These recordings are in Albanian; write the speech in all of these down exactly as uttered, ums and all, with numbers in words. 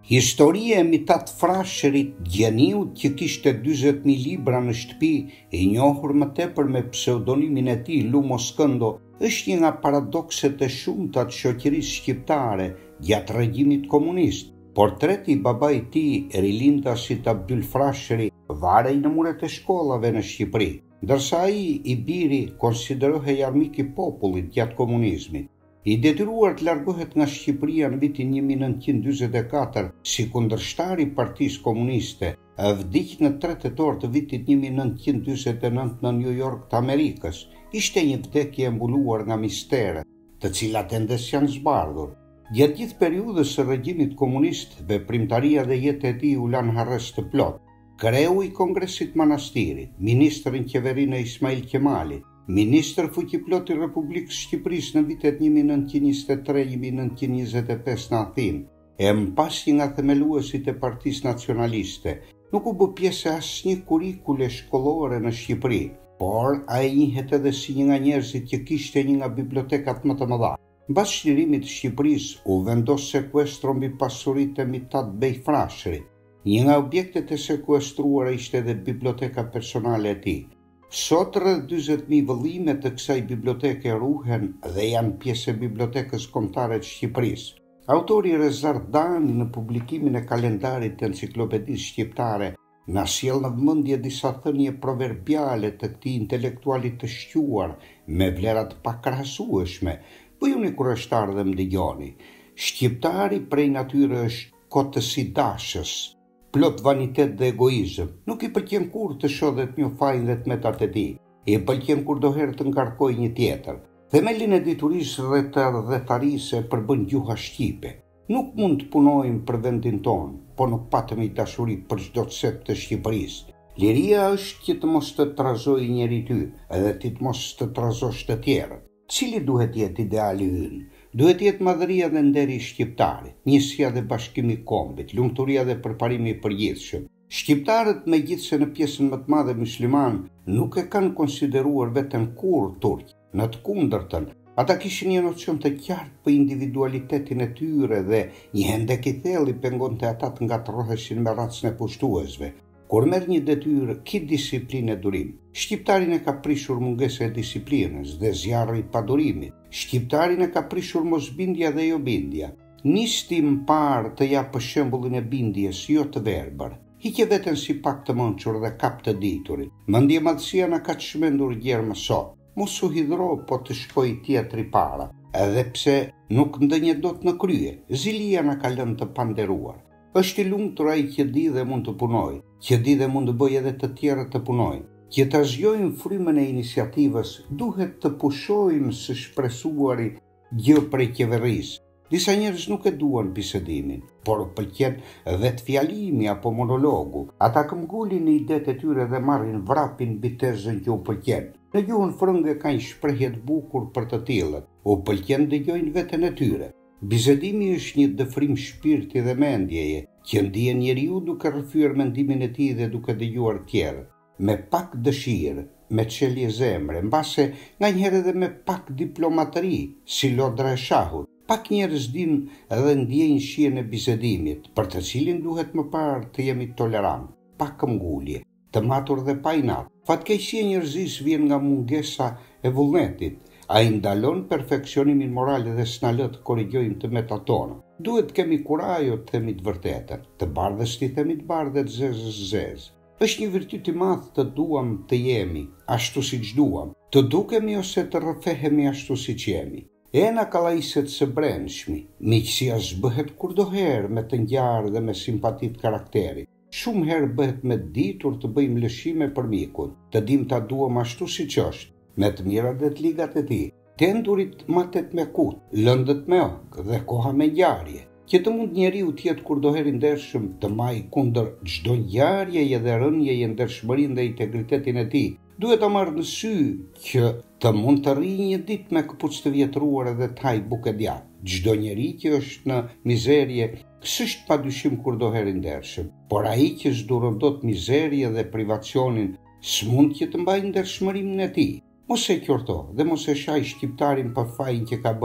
Historia e mitat frasherit Gjaniut që kishte dyzet mijë libra në shtëpi, i njohur më tepër me pseudonimin e tij Lumo Skëndo, është një nga paradokset e shumta të shoqërisë shqiptare gjatë regjimit komunist. Portreti i babait të tij, rilindasit Abdyl Frashëri, varej në muret e shkollave në Shqipëri, ndërsa ai, i biri, konsiderohej armik i popullit gjatë komunizmit. I detyruar të largohet nga Shqipëria në vitin një mijë nëntëqind e dyzet e katër si kundërshtar i Partisë Komuniste, vdiq në tre tetor të vitit një mijë nëntëqind e dyzet e nëntë në New York të Amerikës. Ishte një vdekje e mbuluar nga mistere, të cilat endes janë zbardhur. Gjatë gjithë periudhës së regjimit komunist, veprimtaria dhe jeta e tij u lan harres të plot. Kreu i Kongresit Manastirit, ministër në qeverinë e Ismail Qemalit, ministër fuqiplot i Republikës Shqipërisë në vitet një mijë nëntëqind e njëzet e tre një mijë nëntëqind e njëzet e pesë në Athinë, e mbas një nga themeluesit e Partisë Nacionaliste, nuk u bë pjesë e asnjë kurikule shkollore në Shqipëri, por ai njihet edhe si një nga njerëzit që kishte një nga bibliotekat më të mëdha. Mbas çlirimit të Shqipërisë, u vendos sekuestro mbi pasuritë e Mitat Bej Frashërit. Një nga objektet e sekuestruara ishte edhe biblioteka personale e tij. Sot rreth dyzet mijë vëllime të kësaj biblioteke ruhen dhe janë pjesë e Bibliotekës Kombëtare të Shqipërisë. Autori Rezar Dani në publikimin e kalendarit të Enciklopedisë Shqiptare na sjell në vëmendje disa thënie proverbiale të këtij intelektualit të shquar me vlera të pakrahasueshme. Bëjuni kurështar dhe më dëgjoni. Shqiptari prej natyre është kotësi dashës, plot vanitet dhe egoizëm. Nuk i pëlqen kur të shodhet një fajin dhe të metat e tij. I pëlqen kur do herë të ngarkoj një tjetër. Themelin e diturisë dhe të ardhetarisë e përbën gjuha shqipe. Nuk mund të punojmë për vendin tonë, po nuk patëm i dashuri për çdo cep të Shqipërisë. Liria është që të mos të trazoj njeri ty, edhe ti të mos të trazosh të tjerët. Cili duhet jetë ideali ynë? Duhet jetë madhëria dhe nderi i shqiptarit, njësia dhe bashkimi i kombit, lumturia dhe përparimi i përgjithshëm. Shqiptarët, megjithse në pjesën më të madhe musliman, nuk e kanë konsideruar veten kurrë turq. Në të kundërtën, ata kishin një nocion të qartë për individualitetin e tyre dhe një hendek i thellë i pengonte ata të ngatroheshin me racën e pushtuesve. Kur merr një detyrë, ki disiplinë e durim. Shqiptarin e ka prishur mungesa e disiplinës dhe zjarri i padurimit. Shqiptarin e ka prishur mosbindja dhe jo bindja. Nisti më parë të jap për shembullin e bindjes, jo të verbër. Hiqe veten si pak të mençur dhe kap të diturit. Mendje madhësia na ka çmendur gjerë më sot. Mos u hidhro, po të shkoj tjetri para. Edhe pse nuk ndënje dot në krye, zilia na ka lënë të panderuar. Është i lumtur ai që di dhe mund të punojë, që di dhe mund të bëjë edhe të tjerët të punojnë. Që ta zgjojmë frymën e iniciativës, duhet të pushojmë së shpresuari gjë prej qeverisë. Disa njerëz nuk e duan bisedimin, por pëlqen vetë fjalimi apo monologu. Ata këmbgulin në idetë e tyre dhe marrin vrapin mbi tezën që u pëlqen. Në gjuhën frënge kanë shprehje të bukur për të tillët. U pëlqen dëgjojnë veten e tyre. Bisedimi është një dëfrim shpirti dhe mendjeje, që ndihen njeriu duke rrëfyer mendimin e tij dhe duke dëgjuar tjerët. Me pak dëshirë, me çelje zemre, mbase nganjëherë edhe me pak diplomatëri, si lodra e shahut. Pak njerëz dinë edhe ndjejnë shijen e bisedimit, për të cilin duhet më parë të jemi tolerant, pak këmbgulje, të matur dhe pa inat. Fatkeqësia e njerëzisë vjen nga mungesa e vullnetit. Ai ndalon perfeksionimin moral dhe s'na lë të korrigjojmë të metat tona. Duhet të kemi kurajo të themi të vërtetën, të bardhës të themi të bardhë, të zezës zezë. Është një virtyt i madh të duam të jemi ashtu siç duam, të dukemi ose të rrëfehemi ashtu siç jemi. Ena kallaiset së brendshmi, miqësia zbëhet kurdoherë me të ngjarë dhe me simpati të karakterit. Shumë herë bëhet me ditur të bëjmë lëshime për mikun, të dim ta duam ashtu siç është, me të mirat dhe të ligat e tij. Tendurit matet me kut, lëndët me ok dhe koha me ngjarje. Që të mund njeriu të jetë kurdoherë i ndershëm, të majë kundër çdo ngjarjeje dhe rënjeje ndershmërinë dhe integritetin e tij, duhet ta marrë në sy që të mund të rrijë një ditë me këpucë të vjetruar dhe të hajë bukë djath. Çdo njeri që është në mizerje s'është padyshim kurdoherë i ndershëm, por ai që zduron dot mizerje dhe privacionin s'mund që të mbajë ndershmërinë e tij. Mos e qorto dhe mos e shaj shqiptarin për fajin që ka bërë.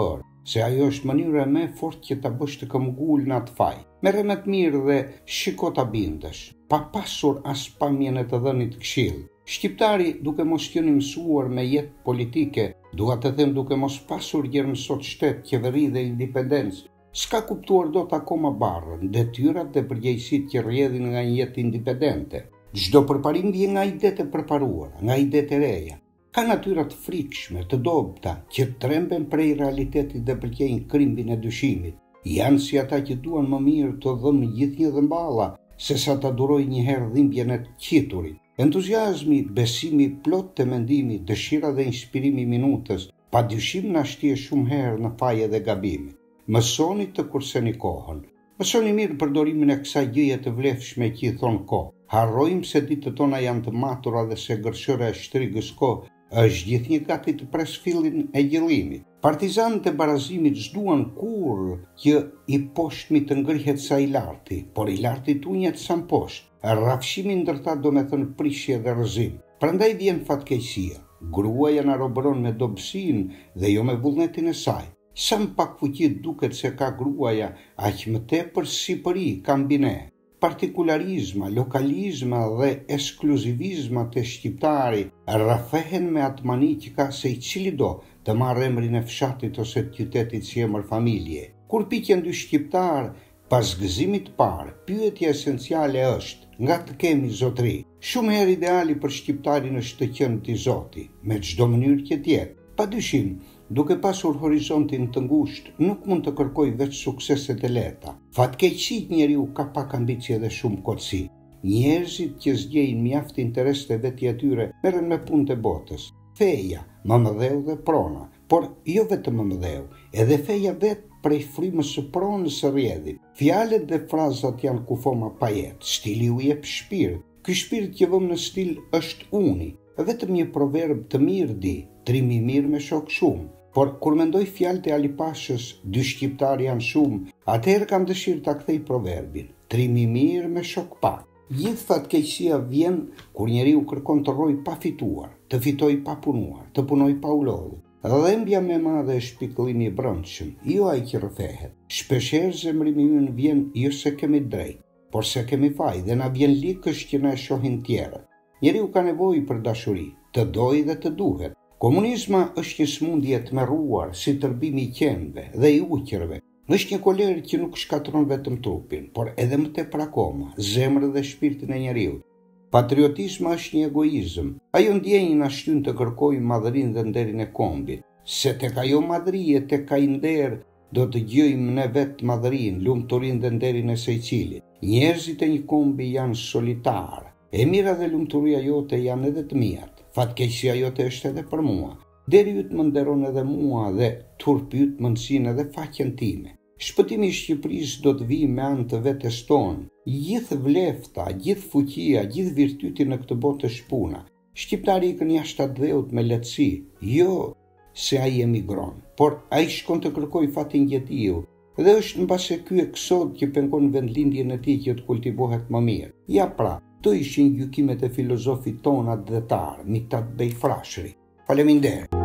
se ajo është mënyra më e fortë që ta bësh të këmbgul në atë faj. Merre me të mirë dhe shiko ta bindesh, pa pasur as pamjen e të dhënit këshill. Shqiptari, duke mos qenë mësuar me jetë politike, dua të them duke mos pasur gjermësot shtet, qeveri dhe independencë, s'ka kuptuar dot akoma barrën, detyrat dhe përgjegjësitë që rrjedhin nga një jetë independente. Çdo përparim vjen nga idetë e përparuara, nga idetë e reja. Ka natyra të frikshme, të dobta, që tremben prej realitetit dhe përqejnë krimbin e dyshimit. Janë si ata që duan më mirë të dhëmë gjithnjë dhëmballa, se sa ta duroj një herë dhimbjen e të qiturit. Entuziazmi, besimi plot të mendimi, dëshira dhe inspirimi minutës, pa dyshim na shtje shumë herë në faje dhe gabime. Mësoni të kurseni kohën. Mësoni mirë përdorimin e kësaj gjëje të vlefshme që i thon kohë. Harrojmë se ditët tona janë të matura dhe se gërshëra e shtrigës kohë është gjithnjë gati të pres fillin e gjillimit. Partizanët e barazimit s'duan kur që i poshtmi të ngrihet sa i larti, por i larti tunjet sa në poshtë. Rrafshimi ndërta do me thënë prishje dhe rrëzim. Prandaj vjen fatkeqësia. Gruaja na robëron me dobësinë dhe jo me vullnetin e saj. Sa më pak fuqi duket se ka gruaja, aq më tepër sipëri ka mbi ne. Partikularizma, lokalizma dhe ekskluzivizma të shqiptari rrafehen me atë mani që ka se i cili do të marrë emrin e fshatit ose të qytetit si emër familje. Kur piqen dy shqiptar, pas gëzimit parë, pyetja esenciale është, nga të kemi zotëri. Shumë herë ideali për shqiptarin është të qenë ti zoti, me çdo mënyrë që tjetë. Pa dyshim, duke pasur horizontin të ngushtë, nuk mund të kërkoj veç sukseset e lehta. Fatkeqësisht njeriu ka pak ambicie dhe shumë kotësi. Njerëzit që zgjejnë mjaft interes të vetja tyre merren me punë të botës. Feja, mëmëdheu dhe prona, por jo vetëm mëmëdheu, edhe feja vetë prej frymës së pronës së rrjedhit. Fjalët dhe frazat janë kufoma pa jetë, stili u jep shpirt. Ky shpirt që vëm në stil është uni. Vetëm një proverb të mirë di, trimi mirë me shok shumë. Por kur mendoj fjalët e Alipashës, dy shqiptar janë shumë, atëherë kam dëshirë ta kthej proverbin, trimi mirë me shok pak. Gjithë fatkeqësia vjen kur njeriu kërkon të rrojë pa fituar, të fitojë pa punuar, të punojë pa u lodhur. Dhembja më e madhe është shpikëllimi i brendshëm, jo ai që rrëfehet. Shpeshherë zemrimi ynë vjen jo se kemi drejt, por se kemi faj dhe na vjen likësh që na e shohin tjerët. Njeriu ka nevojë për dashuri, të dojë dhe të duhet. Komunizma është një smundje e tmerruar si tërbimi i qenve dhe i uqërve. Është një kolerë që nuk shkatron vetëm trupin, por edhe më tepër akoma, zemrën dhe shpirtin e njeriu. Patriotizmi është një egoizëm. Ajo ndjenjë na shtyn të kërkojmë madhërinë dhe nderin e kombit. Se tek ajo madhëri e tek ai nder do të gjejmë ne vetë madhërinë, lumturinë dhe nderin e secilit. Njerëzit e një kombi janë solitarë. E mira dhe lumturia jote janë edhe të mijat. Fatkeqësia jote është edhe për mua. Deri yt më nderon edhe mua dhe turpi yt më nsin edhe faqen time. Shpëtimi i Shqipërisë do të vijë me anë të vetes tonë. Gjithë vlefta, gjithë fuqia, gjithë virtyti në këtë botë është puna. Shqiptari ikën jashtë atë dheut me lehtësi, jo se ai emigron, por ai shkon të kërkoj fatin gjetiu. Dhe është mbase ky eksod që pengon vendlindjen e tij që të kultivohet më mirë. Ja pra, këto ishin gjykimet e filozofit ton atë dhetar, Mithat Bej Frashëri. Faleminderit.